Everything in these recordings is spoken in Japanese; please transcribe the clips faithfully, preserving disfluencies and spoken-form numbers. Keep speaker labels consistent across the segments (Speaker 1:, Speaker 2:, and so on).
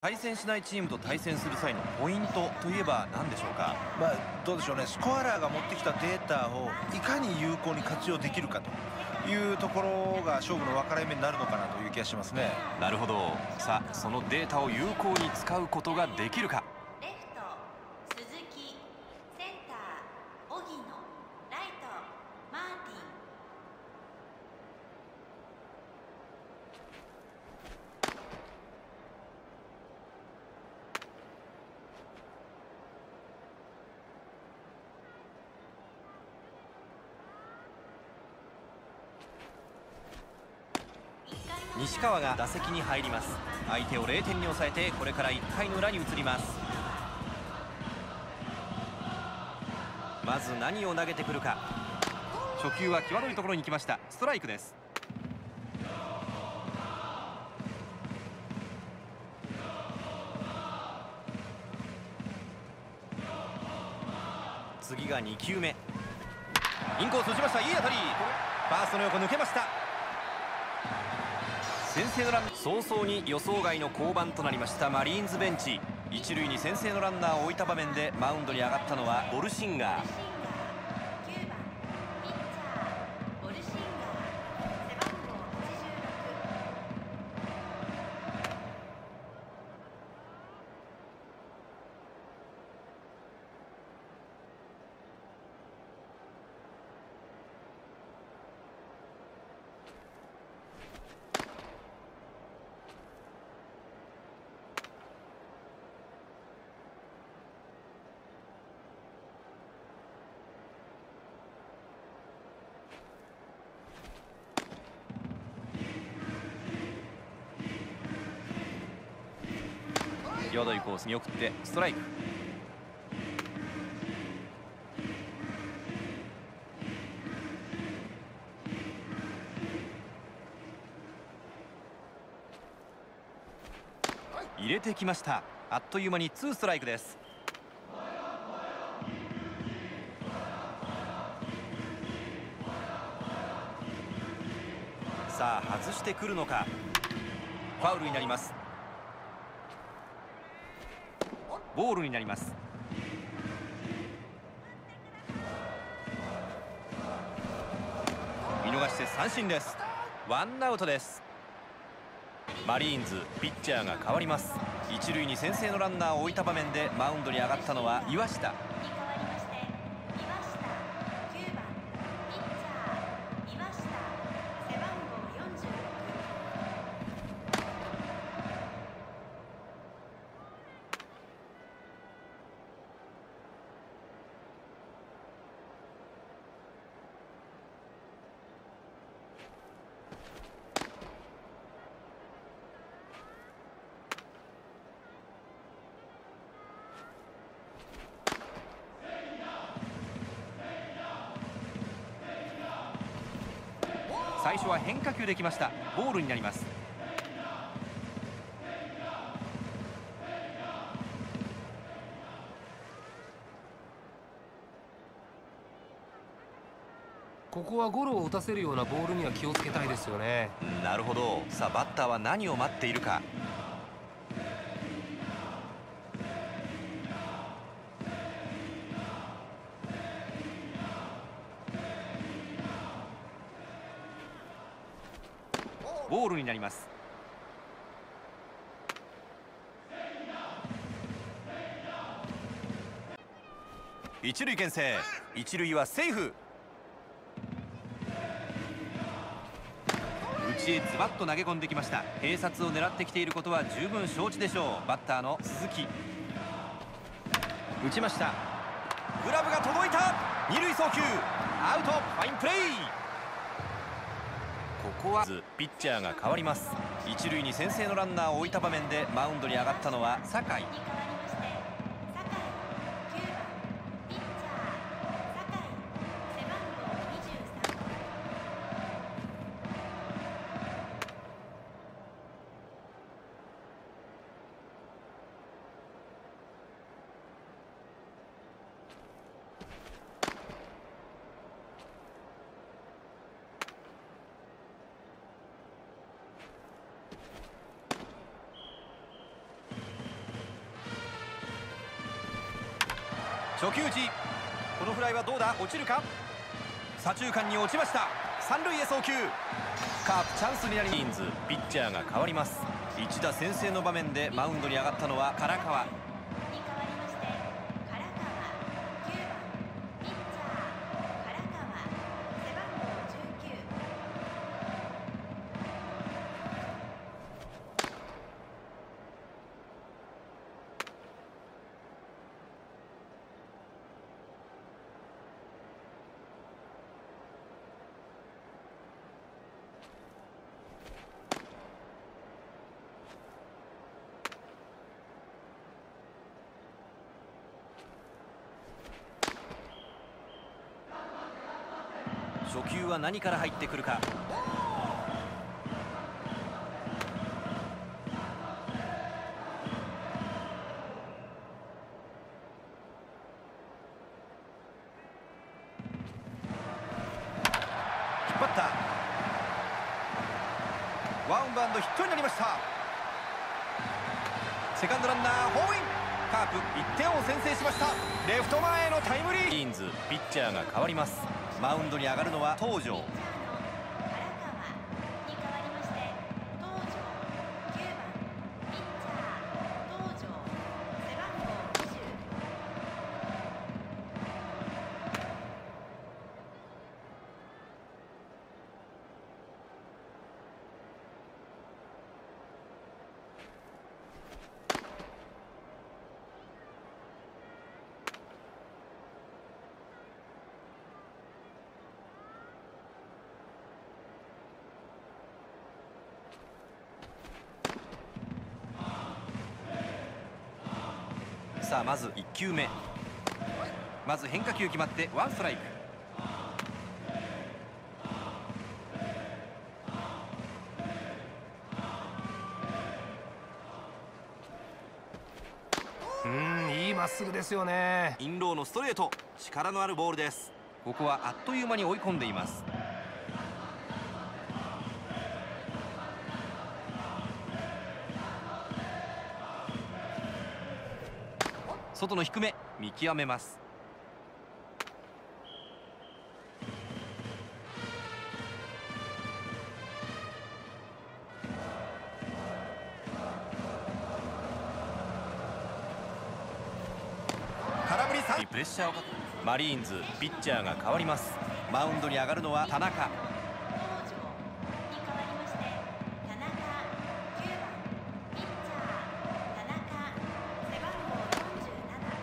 Speaker 1: 対戦しないチームと対戦する際のポイントといえば何でしょうか。
Speaker 2: まあ、どうでしょうね、スコアラーが持ってきたデータをいかに有効に活用できるかというところが勝負の分かれ目になるのかなという気がしますね。
Speaker 1: なるほど。さあそのデータを有効に使うことができるか。
Speaker 3: レフト鈴木、センター荻野、ライトマーティン。
Speaker 1: 西川が打席に入ります。相手をれいてんに抑えてこれからいっかいの裏に移ります。まず何を投げてくるか。初球は際どいところに来ました。ストライクです。次がにきゅうめ。インコース打ちました。いい当たり。ファーストの横抜けました。先制のラン早々に予想外の降板となりましたマリーンズベンチ。一塁に先制のランナーを置いた場面でマウンドに上がったのはボルシンガー。際どいコースに送ってストライク。入れてきました。あっという間にツーストライクです。さあ外してくるのか。ファウルになります。ボールになります。見逃して三振です。ワンアウトです。マリーンズピッチャーが変わります。一塁に先制のランナーを置いた場面でマウンドに上がったのは岩下。最初は変化球できました。ボールになります。
Speaker 4: ここはゴロを打たせるようなボールには気をつけたいですよね。
Speaker 1: なるほど。さあバッターは何を待っているか。ボールになります。一塁牽制。一塁はセーフ。内へズバッと投げ込んできました。併殺を狙ってきていることは十分承知でしょう。バッターの鈴木打ちました。グラブが届いた。二塁送球アウト。ファインプレー。ここはピッチャーが変わります。一塁に先制のランナーを置いた場面でマウンドに上がったのは酒井。 初球打ち、このフライはどうだ、落ちるか。左中間に落ちました。三塁へ送球。カープチャンスになり、イーンズピッチャーが変わります。一打先制の場面でマウンドに上がったのは唐川。
Speaker 3: に代わりまして唐川きゅうばんピッチャー唐川背番号じゅうきゅう。
Speaker 1: 初球は何から入ってくるか。引っ張った。ワンバウンドヒットになりました。セカンドランナーホームイン。カープいってんを先制しました。レフト前へのタイムリー。イーンズピッチャーが変わります。マウンドに上がるのは東條。
Speaker 3: 唐川に代わりまして東條きゅうばんピッチャー東條背番号にじゅう。
Speaker 1: さあまずいっきゅうめ、まず変化球決まってワンストライク。
Speaker 4: うーん、いいまっすぐですよね。
Speaker 1: インローのストレート、力のあるボールです。ここはあっという間に追い込んでいます。外の低め、見極めます。空振りさん。プレッシャーをかけ、マリーンズピッチャーが変わります。マウンドに上がるのは田中。
Speaker 3: 東條に代わりまして田中きゅうばんピッチャー田中背番号よんじゅうなな。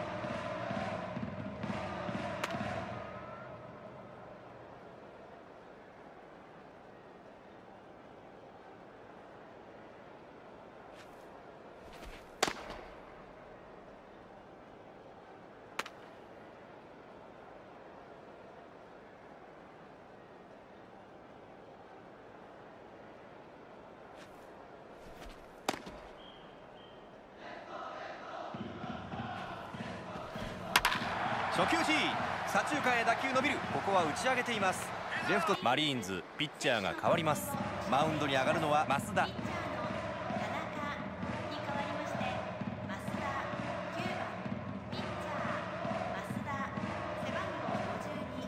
Speaker 1: 初球打ち、左中間へ打球伸びる。ここは打ち上げています。レフト、マリーンズピッチャーが変わります。マウンドに上がるのは増田。
Speaker 3: ピッチャーの田中に代わりまして増田きゅうばんピッチャー増田背番号ごじゅうに。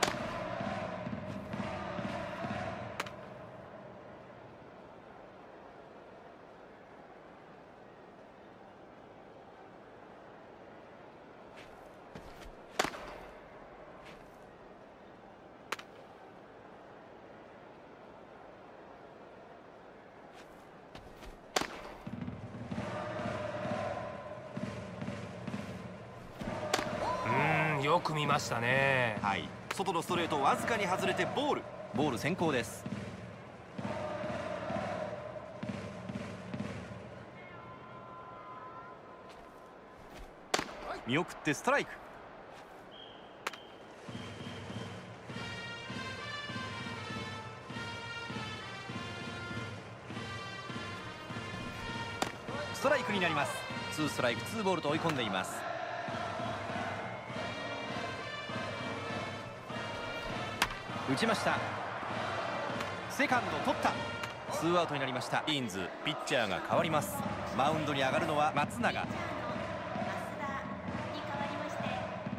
Speaker 4: よく見ましたね。
Speaker 1: はい、外のストレートわずかに外れてボール。ボール先行です。見送ってストライク。ストライクになります。ツーストライクツーボールと追い込んでいます。打ちました。セカンド取った。ツーアウトになりました。イーンズピッチャーが変わります。マウンドに上がるのは松永。
Speaker 3: 増田に代わりまして増田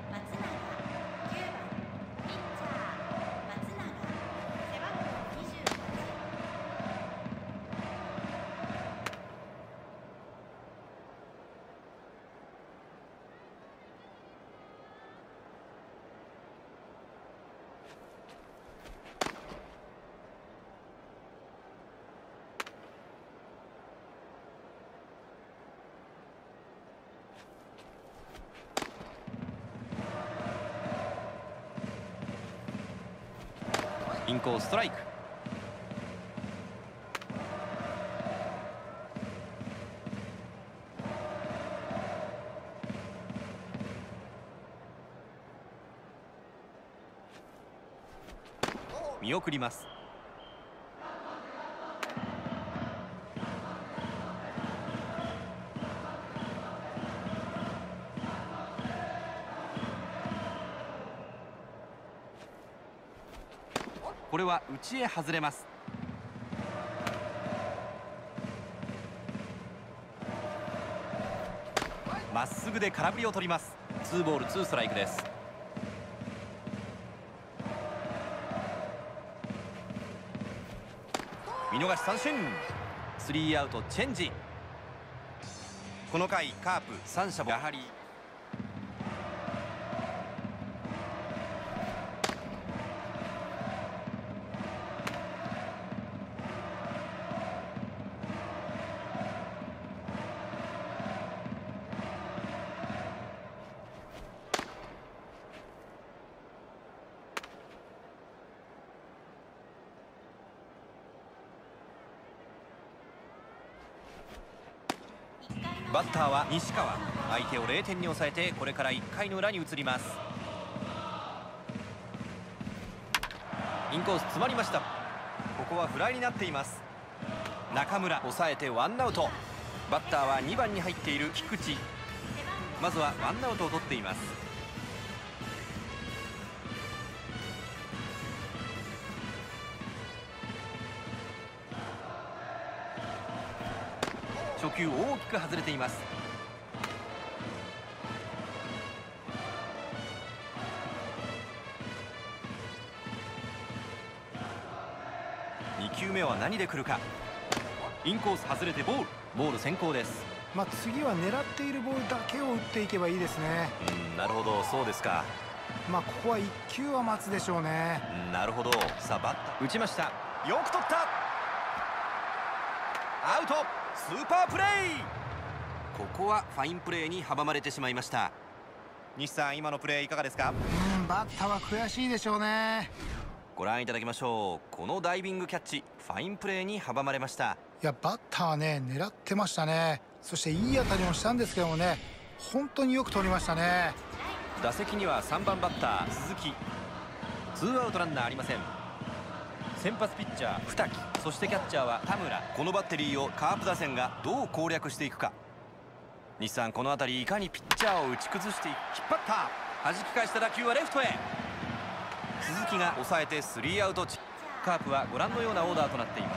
Speaker 1: インコースストライク。見送ります。これは内へ外れます。まっすぐで空振りを取ります。ツーボールツーストライクです。見逃し三振。スリーアウトチェンジ。この回カープ三者やはりバッターは西川。相手をゼロてんに抑えてこれからいっかいの裏に移ります。インコース詰まりました。ここはフライになっています。中村抑えてワンアウト。バッターはにばんに入っている菊池。まずはワンアウトを取っています。初球大きく外れています。にきゅうめは何で来るか。インコース外れてボール。ボール先行です。
Speaker 5: まあ次は狙っているボールだけを打っていけばいいですね。
Speaker 1: うん、なるほど、そうですか。
Speaker 5: まあここはいっきゅうは待つでしょうね。
Speaker 1: うん、なるほど。さあバッター打ちました。よく取った。アウト。スーパープレー。ここはファインプレーに阻まれてしまいました。西さん、今のプレーいかがですか。
Speaker 5: うん、バッターは悔しいでしょうね。
Speaker 1: ご覧いただきましょう。このダイビングキャッチ、ファインプレーに阻まれました。
Speaker 5: いやバッターはね狙ってましたね。そしていい当たりもしたんですけどもね、本当によく取りましたね。
Speaker 1: 打席にはさんばんバッター鈴木。ツーアウトランナーありません。先発ピッチャー二木、そしてキャッチャーは田村。このバッテリーをカープ打線がどう攻略していくか。西さん、この辺りいかにピッチャーを打ち崩していく。引っ張った。弾き返した打球はレフトへ。鈴木が抑えてスリーアウト。カープはご覧のようなオーダーとなっています。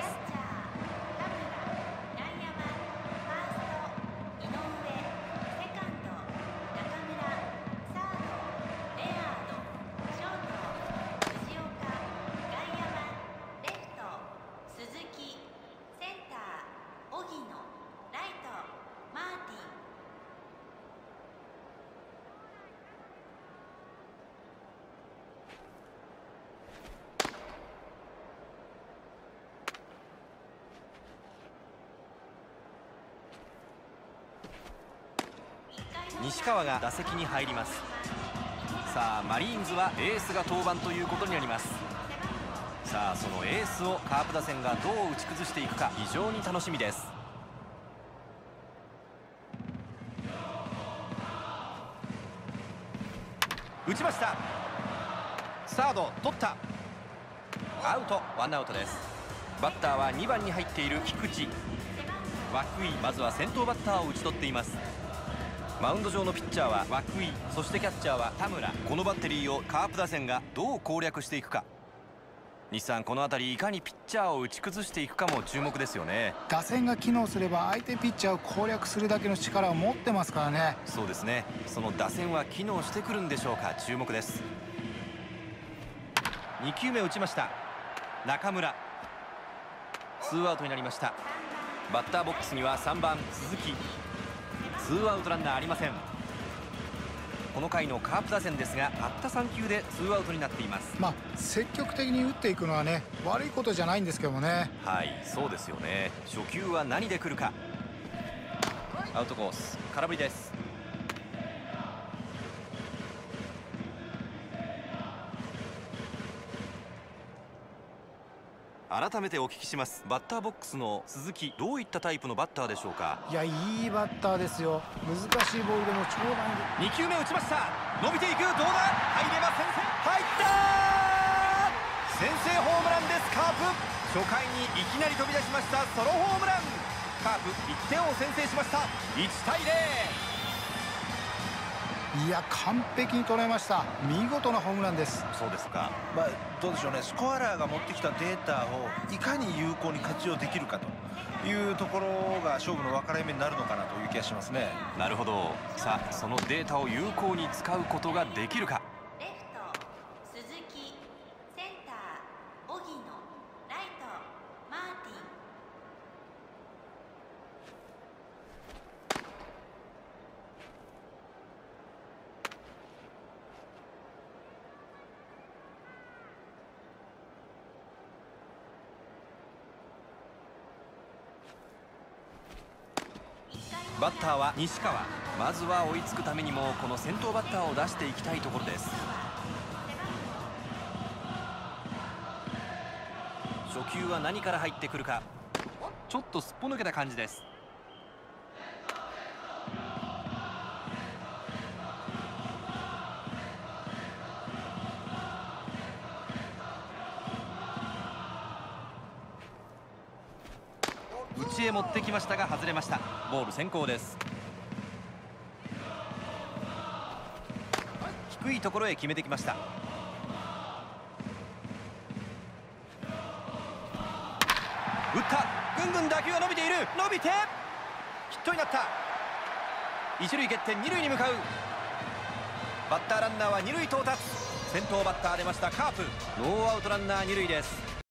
Speaker 1: 西川が打席に入ります。さあマリーンズはエースが登板ということになります。さあそのエースをカープ打線がどう打ち崩していくか、非常に楽しみです。打ちました。サード取った。アウト。ワンアウトです。バッターはにばんに入っている菊池。涌井、まずは先頭バッターを打ち取っています。マウンド上のピッチャーは涌井、そしてキャッチャーは田村。このバッテリーをカープ打線がどう攻略していくか。西さん、この辺りいかにピッチャーを打ち崩していくかも注目ですよね。
Speaker 5: 打線が機能すれば相手ピッチャーを攻略するだけの力を持ってますからね。
Speaker 1: そうですね。その打線は機能してくるんでしょうか。注目です。にきゅうめ打ちました。中村。ツーアウトになりました。バッターボックスにはさんばん鈴木。ツーアウトランナーありません。この回のカープ打線ですが、たったさんきゅうでツーアウトになっています。
Speaker 5: まあ積極的に打っていくのはね悪いことじゃないんですけどもね。
Speaker 1: はい、そうですよね。初球は何で来るか。アウトコース、空振りです。 改めてお聞きします。バッターボックスの鈴木、どういったタイプのバッターでしょうか？
Speaker 5: いや、いいバッターですよ。難しいボールでも長打に。
Speaker 1: に球目打ちました。伸びていく、どうだ、入れば先制、入ったー、先制ホームランです。カープ、初回にいきなり飛び出しましたソロホームラン。カープいってんを先制しました。いちたいゼロ。
Speaker 5: いや、完璧に捉えました。見事なホームランです。
Speaker 1: そうですか。
Speaker 2: まあ、どうでしょうね、スコアラーが持ってきたデータをいかに有効に活用できるかというところが勝負の分かれ目になるのかなという気がしますね。
Speaker 1: なるほど。さあ、そのデータを有効に使うことができるか。
Speaker 3: レフト鈴木、センター荻野、ライトマーティン。
Speaker 1: バッターは西川。まずは追いつくためにもこの先頭バッターを出していきたいところです。初球は何から入ってくるか。ちょっとすっぽ抜けた感じです。内へ持ってきましたが外れました。ボール先行です。低いところへ決めてきました。打った。ぐんぐん打球が伸びている。伸びてヒットになった。一塁蹴って二塁に向かう。バッターランナーは二塁到達。先頭バッター出ましたカープ。ノーアウトランナー二塁です。